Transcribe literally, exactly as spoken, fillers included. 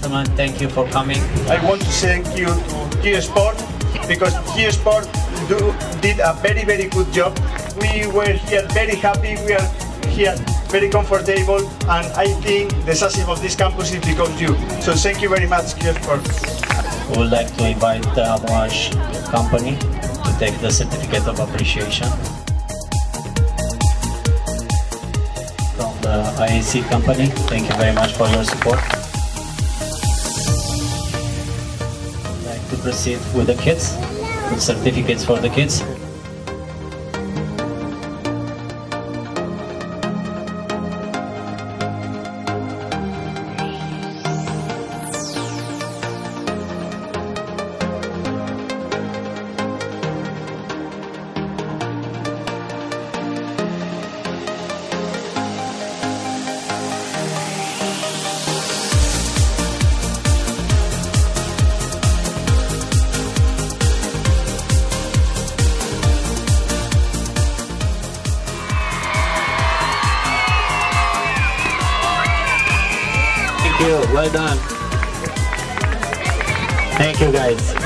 gentlemen, thank you for coming. I want to thank you to QSports because QSports do, did a very, very good job. We were here very happy, we are here very comfortable, and I think the success of this campus is because of you. So thank you very much, QSports. We would like to invite the Amouage company to take the certificate of appreciation. From the I A C company, thank you very much for your support. I'd like to proceed with the kids, with certificates for the kids. Thank you, well done. Thank you guys.